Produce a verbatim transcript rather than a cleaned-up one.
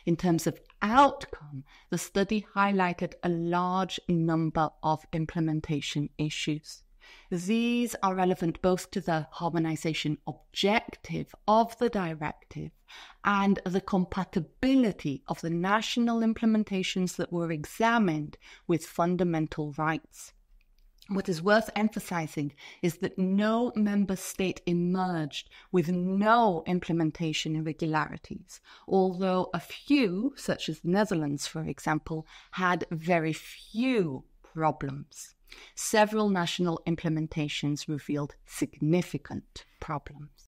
In terms of outcome, the study highlighted a large number of implementation issues. These are relevant both to the harmonization objective of the directive and the compatibility of the national implementations that were examined with fundamental rights. What is worth emphasizing is that no member state emerged with no implementation irregularities, although a few, such as the Netherlands, for example, had very few problems. Several national implementations revealed significant problems.